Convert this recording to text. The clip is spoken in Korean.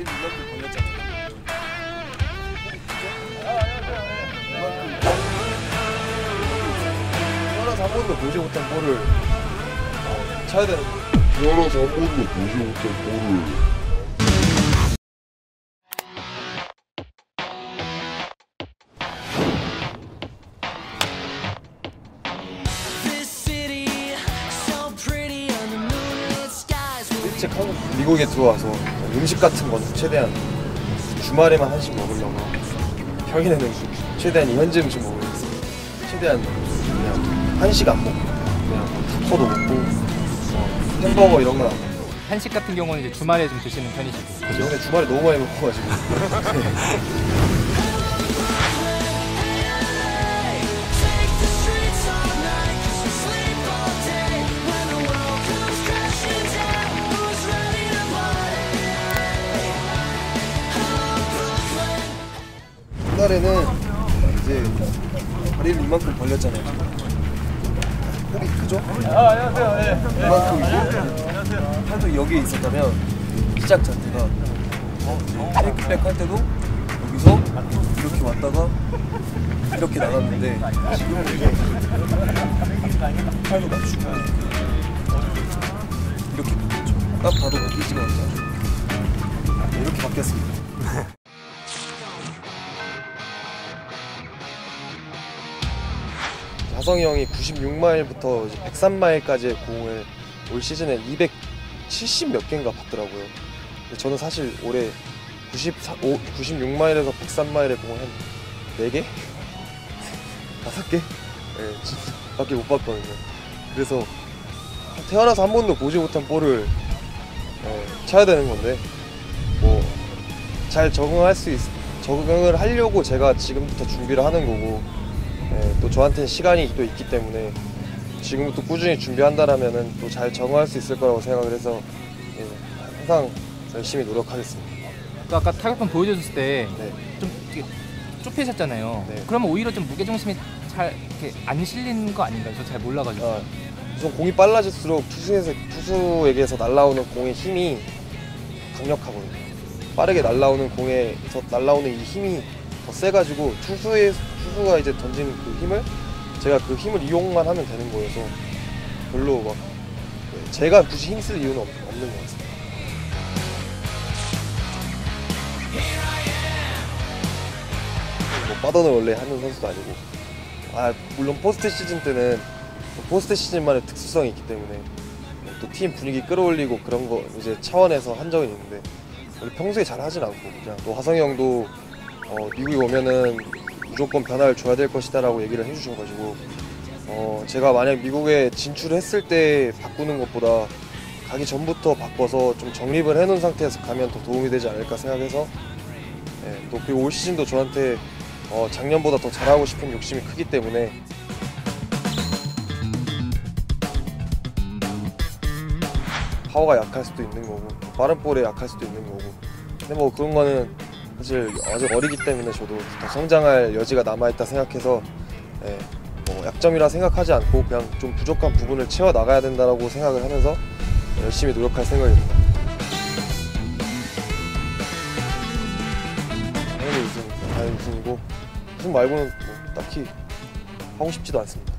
다리를 이만큼 벌렸잖아요. 태어나서 한 번도 보지 못한 볼을 차야 되는 거예요. 태어나서 한 번도 보지 못한 볼을 일찍 미국에 들어와서 음식 같은 건 최대한 주말에만 한식 먹으려고, 평일에는 최대한 이 현지 음식 먹으려고 최대한 그냥 한식 안 먹고 그냥 타코도 먹고 햄버거 이런 건 안 먹고. 한식 같은 경우는 이제 주말에 좀 드시는 편이시고. 그죠? 근데 주말에 너무 많이 먹어가지고. 옛날에는 이제 다리를 이만큼 벌렸잖아요. 폭이 크죠? 안녕하세요. 이만큼이고 팔도 여기에 있었다면 시작 자체가 테이크백 할 때도 여기서 이렇게 왔다가 이렇게 나갔는데 지금은 이게 팔도 맞추고 이렇게 바뀌었죠. 딱 봐도 바뀌지가 않잖아요. 이렇게 바뀌었습니다. 하성이 형이 96마일부터 103마일까지의 공을 올 시즌에 270 몇 개인가 받더라고요. 저는 사실 올해 96마일에서 103마일의 공을 한 4개? 5개? 네, 밖에 못 봤거든요. 그래서 태어나서 한 번도 보지 못한 볼을 쳐야 되는 건데, 뭐 잘 적응을 하려고 제가 지금부터 준비를 하는 거고, 또 저한테는 시간이 또 있기 때문에 지금부터 꾸준히 준비한다라면은 또 잘 적응할 수 있을 거라고 생각을 해서 항상 열심히 노력하겠습니다. 또 아까 타격감 보여줬을 때 좀 네. 좁히셨잖아요. 네. 그러면 오히려 좀 무게중심이 잘 이렇게 안 실리는 거 아닌가요? 저 잘 몰라가지고. 우선 공이 빨라질수록 투수에게서 날라오는 공의 힘이 강력하거든요. 빠르게 날라오는 공에서 날라오는 이 힘이 더 세가지고 투수가 이제 던진 그 힘을 제가 그 힘을 이용만 하면 되는 거여서 별로 막 제가 굳이 힘쓸 이유는 없는 것 같습니다. 뭐 빠던을 원래 하는 선수도 아니고, 물론 포스트 시즌 때는 포스트 시즌만의 특수성이 있기 때문에 또 팀 분위기 끌어올리고 그런 거 이제 차원에서 한 적은 있는데, 원래 평소에 잘 하진 않고 그냥 또 하성이 형도 미국에 오면은 무조건 변화를 줘야 될 것이다 라고 얘기를 해주셔가지고 제가 만약 미국에 진출했을 때 바꾸는 것보다 가기 전부터 바꿔서 좀 정립을 해놓은 상태에서 가면 더 도움이 되지 않을까 생각해서, 또 그리고 올 시즌도 저한테 작년보다 더 잘하고 싶은 욕심이 크기 때문에 파워가 약할 수도 있는 거고 빠른 볼에 약할 수도 있는 거고, 근데 뭐 그런 거는 사실 아직 어리기 때문에 저도 더 성장할 여지가 남아있다 생각해서 뭐 약점이라 생각하지 않고 그냥 좀 부족한 부분을 채워 나가야 된다고 생각을 하면서 열심히 노력할 생각입니다. 당연히 우승입니다. 당연히 우승이고 우승 말고는 뭐 딱히 하고 싶지도 않습니다.